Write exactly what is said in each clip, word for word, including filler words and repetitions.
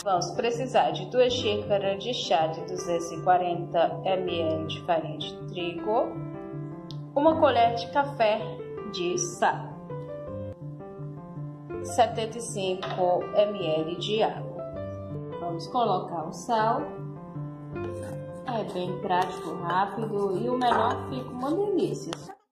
Vamos precisar de duas xícaras de chá de duzentos e quarenta mililitros de farinha de trigo, uma colher de café de sal, setenta e cinco mililitros de água. Vamos colocar o sal. É bem prático, rápido e o melhor fica uma delícia.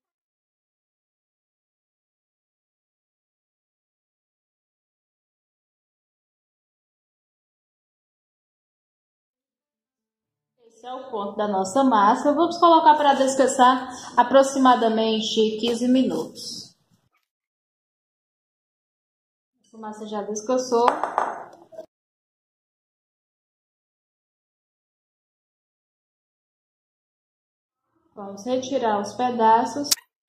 Esse é o ponto da nossa massa. Vamos colocar para descansar aproximadamente quinze minutos. A massa já descansou. Vamos retirar os pedaços.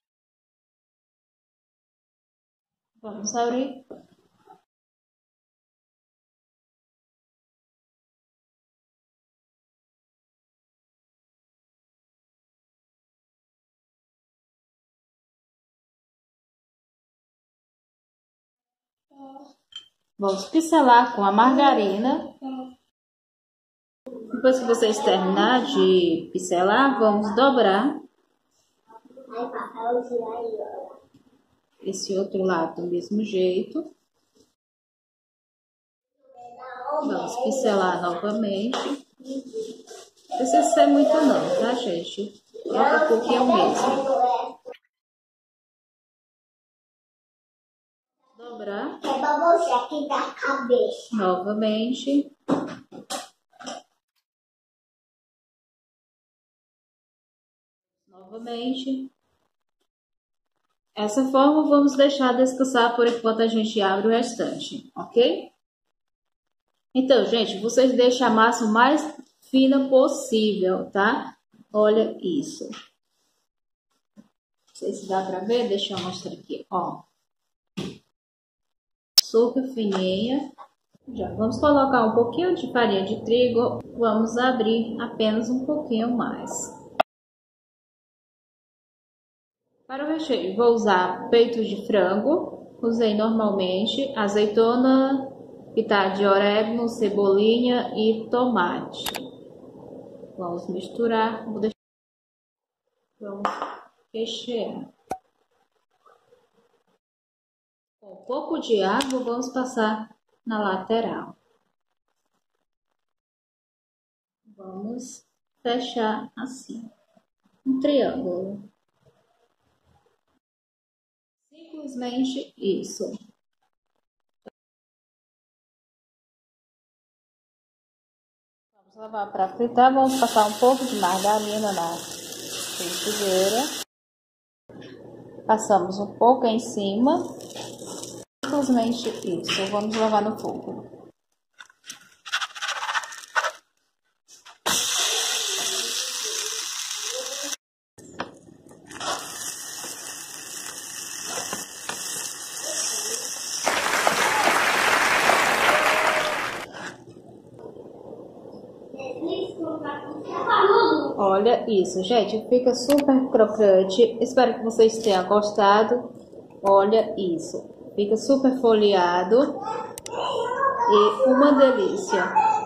Vamos abrir. Vamos pincelar com a margarina. Depois que vocês terminar de pincelar, vamos dobrar esse outro lado do mesmo jeito. Vamos pincelar novamente. Não precisa ser muito não, tá, gente? Coloca um pouquinho mesmo. Dobrar. Aqui da cabeça. Novamente. Novamente. Essa forma vamos deixar descansar por enquanto a gente abre o restante, ok? Então, gente, vocês deixam a massa o mais fina possível, tá? Olha isso. Não sei se dá pra ver, deixa eu mostrar aqui, ó. Super fininha. Já vamos colocar um pouquinho de farinha de trigo. Vamos abrir apenas um pouquinho mais. Para o recheio, vou usar peito de frango. Usei normalmente azeitona, pitada de orégano, cebolinha e tomate. Vamos misturar. Vou deixar... Vamos rechear. Com um pouco de água, vamos passar na lateral. Vamos fechar assim, um triângulo. Simplesmente isso. Vamos lavar para fritar. Vamos passar um pouco de margarina na frigideira. Passamos um pouco em cima. Simplesmente isso. Vamos lavar no fogo. Olha isso, gente, fica super crocante. Espero que vocês tenham gostado. Olha isso, fica super folheado e uma delícia.